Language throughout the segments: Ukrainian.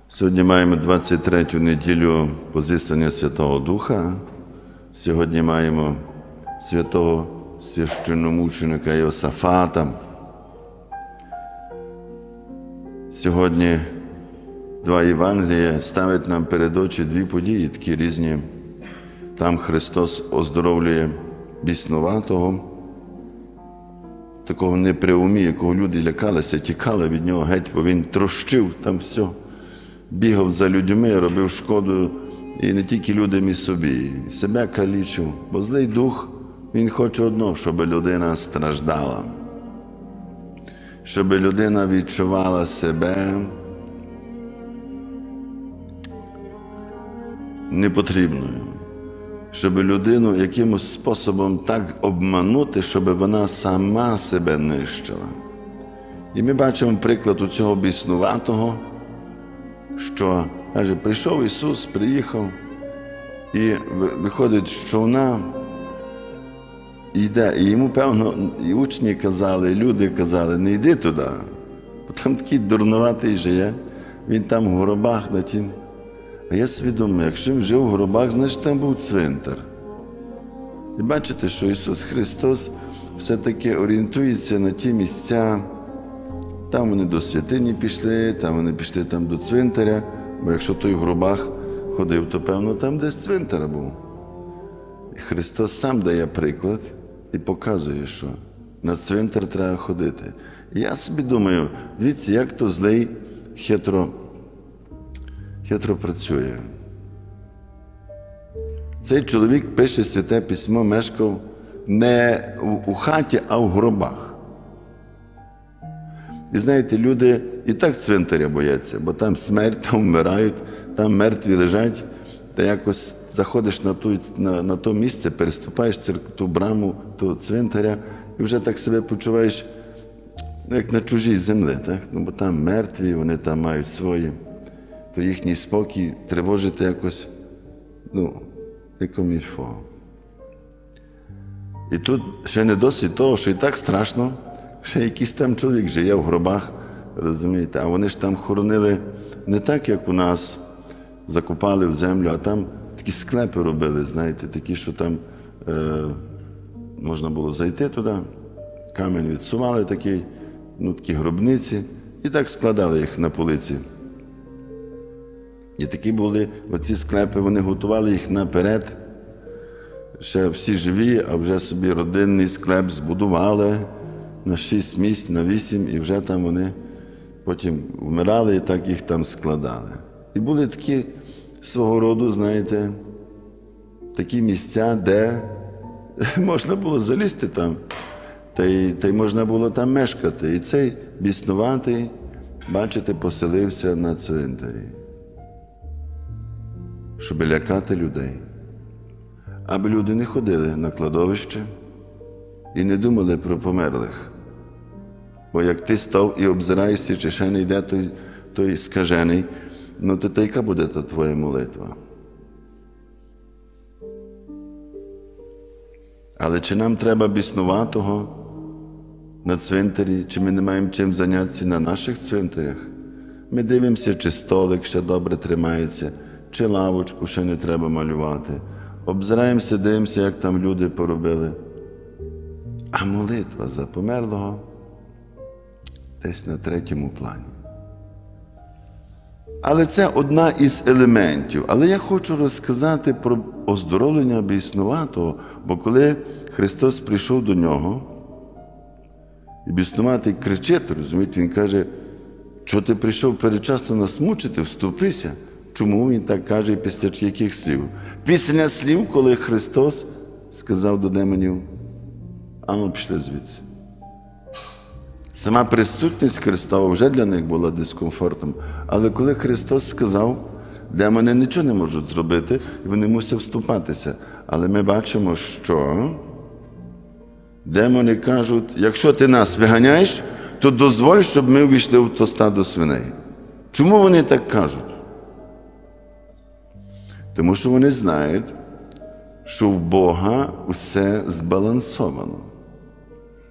Сьогодні маємо 23-ю неділю Позіслання Святого Духа. Сьогодні маємо святого священномученика Йосафата. Сьогодні два Євангелія ставить нам перед очі дві події, такі різні. Там Христос оздоровлює біснуватого, такого не при умі, якого люди лякалися, тікали від нього геть, бо він трощив там все. Бігав за людьми, робив шкоду і не тільки людям і собі, і себе калічив. Бо злий дух, він хоче одного, щоб людина страждала, щоб людина відчувала себе непотрібною, щоб людину якимось способом так обманути, щоб вона сама себе нищила. І ми бачимо приклад у цього біснуватого, що, каже, прийшов Ісус, приїхав, і виходить з човна, і йде. І йому, певно, і учні казали, і люди казали, не йди туди, бо там такий дурнуватий жиє, він там в гробах на тім. А я собі думаю, якщо він жив в гробах, значить там був цвинтар. І бачите, що Ісус Христос все-таки орієнтується на ті місця. Там вони до святині пішли, там вони пішли там до цвинтаря, бо якщо той в гробах ходив, то, певно, там десь цвинтар був. І Христос сам дає приклад і показує, що на цвинтар треба ходити. І я собі думаю, дивіться, як то злий хитро працює. Цей чоловік пише Святе Письмо, мешкав не у хаті, а в гробах. І знаєте, люди і так цвинтаря бояться, бо там смерть, там вмирають, там мертві лежать, та якось заходиш на то місце, переступаєш ту браму, ту цвинтаря, і вже так себе почуваєш, як на чужій землі, так? Ну, бо там мертві, вони там мають свої, то їхній спокій тривожити якось, комільфо. І тут ще не досить того, що і так страшно, ще якийсь там чоловік живе в гробах, розумієте, а вони ж там хоронили не так, як у нас, закопали в землю, а там такі склепи робили, знаєте, такі, що там можна було зайти туди, камінь відсували такий, такі гробниці, і так складали їх на полиці. І такі були, оці склепи, вони готували їх наперед, ще всі живі, а вже собі родинний склеп збудували, на 6 місць, на 8, і вже там вони потім вмирали і так їх там складали. І були такі свого роду, знаєте, такі місця, де можна було залізти там, та й можна було там мешкати. І цей біснуватий, бачите, поселився на цвинтарі, щоб лякати людей. Аби люди не ходили на кладовище і не думали про померлих. Бо як ти став і обзираєшся, чи ще не йде той скажений, то яка буде та твоя молитва? Але чи нам треба біснуватого на цвинтарі, чи ми не маємо чим зайнятися на наших цвинтарях? Ми дивимося, чи столик ще добре тримається, чи лавочку ще не треба малювати. Обзираємося, дивимося, як там люди поробили. А молитва за померлого десь на третьому плані. Але це одна із елементів. Але я хочу розказати про оздоровлення біснуватого, бо коли Христос прийшов до нього, і біснуватий кричить, розумієте, він каже, що ти прийшов передчасно нас мучити, вступися. Чому він так каже і після яких слів? Після слів, коли Христос сказав до демонів, пішли звідси. Сама присутність Христова вже для них була дискомфортом. Але коли Христос сказав, демони нічого не можуть зробити, і вони мусять вступатися. Але ми бачимо, що демони кажуть, якщо ти нас виганяєш, то дозволь, щоб ми увійшли в то стадо свиней. Чому вони так кажуть? Тому що вони знають, що в Бога все збалансовано.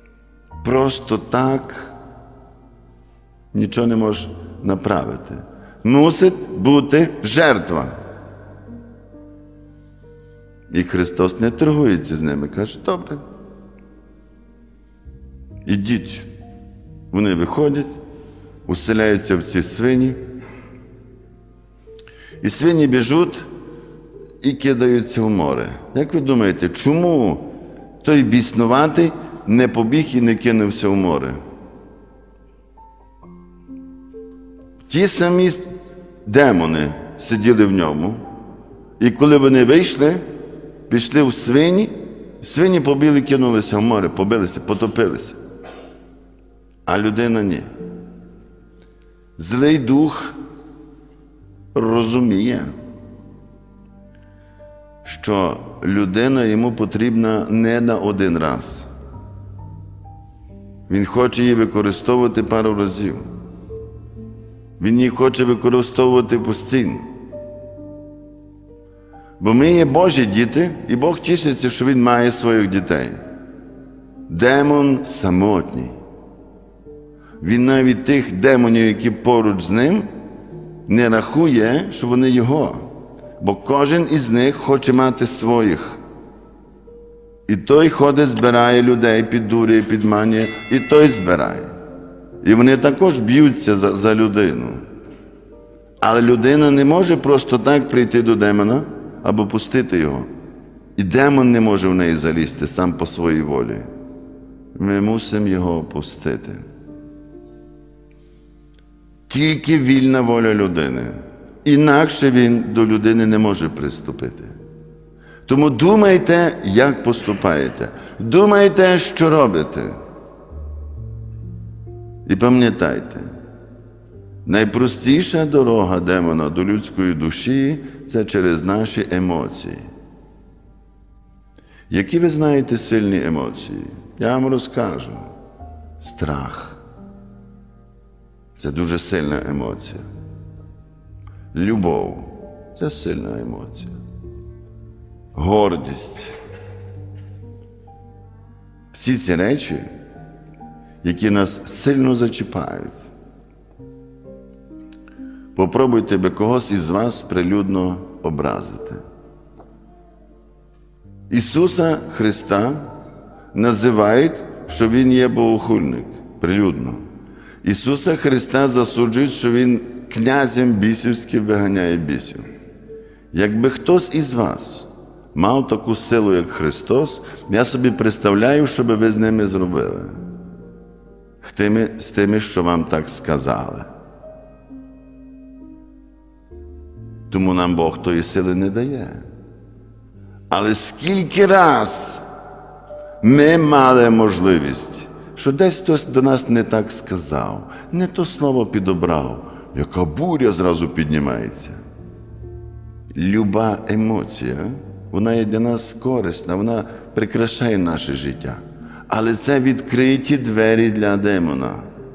Просто так нічого не можеш направити. Мусить бути жертва. І Христос не торгується з ними. Каже, добре. Ідіть. Вони виходять, уселяються в ці свині. І свині біжуть і кидаються в море. Як ви думаєте, чому той біснуватий не побіг і не кинувся в море? Ті самі демони сиділи в ньому, і коли вони вийшли, пішли в свині, свині побігли, кинулися в море, побилися, потопилися. А людина ні. Злий дух розуміє, що людина йому потрібна не на один раз. Він хоче її використовувати пару разів. Він її хоче використовувати постійно. Бо ми є Божі діти, і Бог тішиться, що Він має своїх дітей. Демон самотній. Він навіть тих демонів, які поруч з ним, не рахує, що вони його. Бо кожен із них хоче мати своїх. І той ходить, збирає людей, піддурює, підманює, і той збирає. І вони також б'ються за людину. Але людина не може просто так прийти до демона або пустити його. І демон не може в неї залізти сам по своїй волі. Ми мусимо його пустити. Тільки вільна воля людини. Інакше він до людини не може приступити. Тому думайте, як поступаєте. Думайте, що робите. І пам'ятайте, найпростіша дорога демона до людської душі – це через наші емоції. Які ви знаєте сильні емоції? Я вам розкажу. Страх. Це дуже сильна емоція. Любов – це сильна емоція. Гордість. Всі ці речі, які нас сильно зачіпають. Попробуйте би когось із вас прилюдно образити. Ісуса Христа називають, що Він є богохульник, прилюдно. Ісуса Христа засуджують, що Він князем бісівським виганяє бісів. Якби хтось із вас мав таку силу, як Христос, я собі представляю, що би ви з ними зробили. З тими, що вам так сказали. Тому нам Бог тої сили не дає. Але скільки раз ми мали можливість, що десь хтось до нас не так сказав, не то слово підобрав, яка буря зразу піднімається. Люба емоція, вона є для нас корисна, вона прикрашає наше життя. Але це відкриті двері для демона.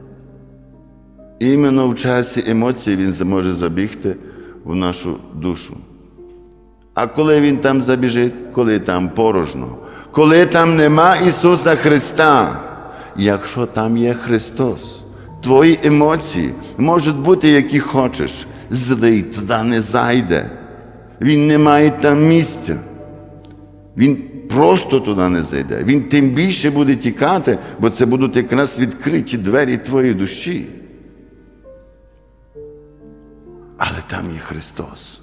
Іменно в часі емоцій він зможе забігти в нашу душу. А коли він там забіжить? Коли там порожньо. Коли там нема Ісуса Христа. Якщо там є Христос, твої емоції можуть бути, які хочеш. Злий туди не зайде. Він не має там місця. Він просто туди не зайде. Він тим більше буде тікати, бо це будуть якраз відкриті двері твоєї душі. Але там є Христос.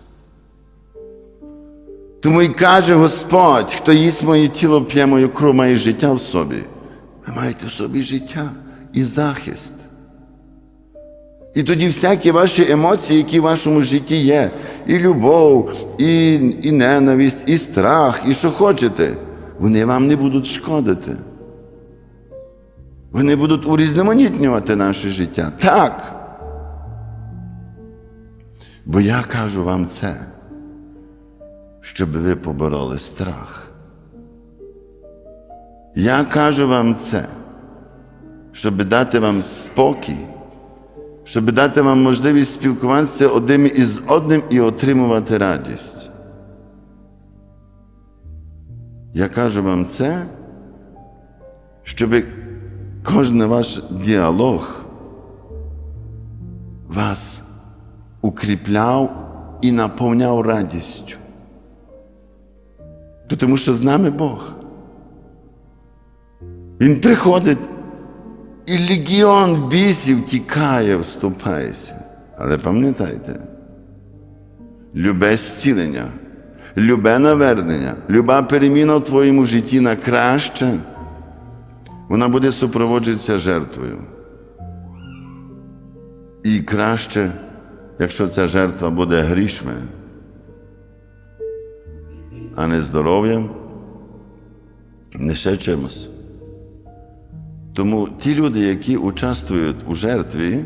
Тому й каже Господь, хто їсть моє тіло, п'є мою кров, має життя в собі. Ви маєте в собі життя і захист. І тоді всякі ваші емоції, які в вашому житті є, і любов, і ненависть, і страх, і що хочете, вони вам не будуть шкодити. Вони будуть урізноманітнювати наше життя. Так. Бо я кажу вам це, щоб ви побороли страх. Я кажу вам це, щоб дати вам спокій, щоб дати вам можливість спілкуватися один із одним і отримувати радість. Я кажу вам це, щоб кожен ваш діалог вас укріпляв і наповняв радістю. Тому що з нами Бог. Він приходить, і легіон бісів тікає, вступається. Але пам'ятайте, любе зцілення, любе навернення, люба переміна в твоєму житті на краще, вона буде супроводжуватися жертвою. І краще, якщо ця жертва буде грішми, а не здоров'ям, не ще чимось. Тому ті люди, які участвують у жертві,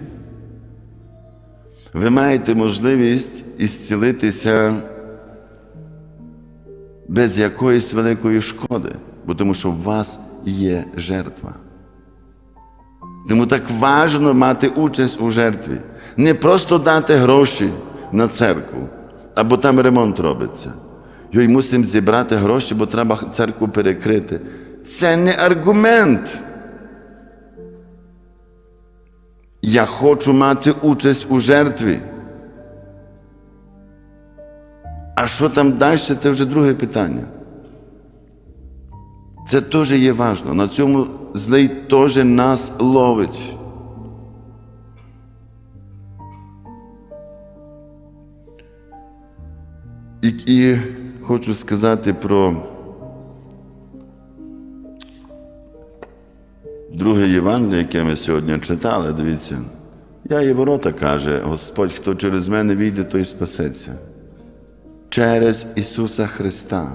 ви маєте можливість ісцілитися без якоїсь великої шкоди, бо тому що в вас є жертва. Тому так важливо мати участь у жертві. Не просто дати гроші на церкву, або там ремонт робиться. Йой, мусимо зібрати гроші, бо треба церкву перекрити. Це не аргумент. Я хочу мати участь у жертві. А що там далі, це вже друге питання. Це теж є важливо. На цьому злий теж нас ловить. І хочу сказати про друге Євангеліє, яке ми сьогодні читали, дивіться. Я є ворота, каже Господь, хто через мене війде, той спасеться. Через Ісуса Христа.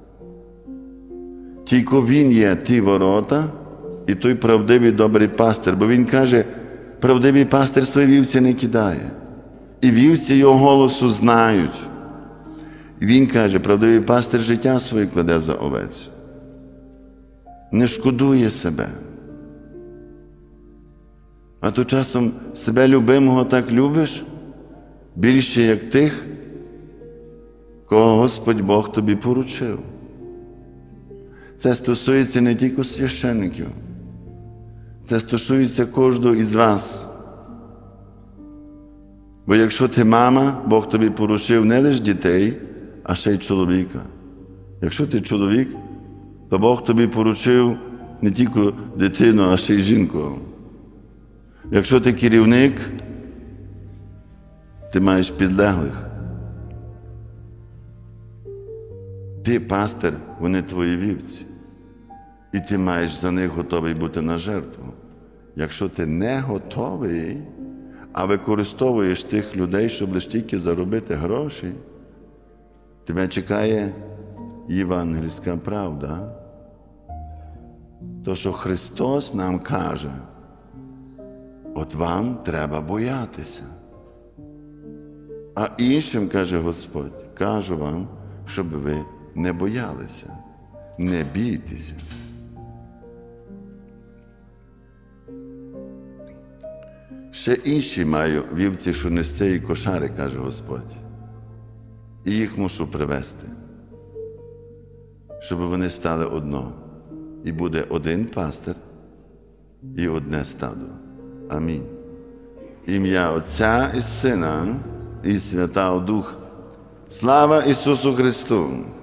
Тільки Він є ті ворота і той правдивий добрий пастир. Бо Він каже, правдивий пастир свої вівці не кидає. І вівці Його голосу знають. Він каже, правдивий пастир життя своє кладе за овець. Не шкодує себе. А то часом себе любимого так любиш, більше як тих, кого Господь Бог тобі поручив. Це стосується не тільки священників. Це стосується кожного із вас. Бо якщо ти мама, Бог тобі поручив не лише дітей, а ще й чоловіка. Якщо ти чоловік, то Бог тобі поручив не тільки дитину, а ще й жінку. Якщо ти керівник, ти маєш підлеглих. Ти пастир, вони твої вівці. І ти маєш за них готовий бути на жертву. Якщо ти не готовий, а використовуєш тих людей, щоб лише тільки заробити гроші, тебе чекає євангельська правда. То, що Христос нам каже, от вам треба боятися. А іншим, каже Господь, кажу вам, щоб ви не боялися, не бійтеся. Ще інші маю вівці, що не з цієї кошари, каже Господь. І їх мушу привести, щоб вони стали одно. І буде один пастир і одне стадо. Амінь. Ім'я Отця і Сина і Святого Духа. Слава Ісусу Христу!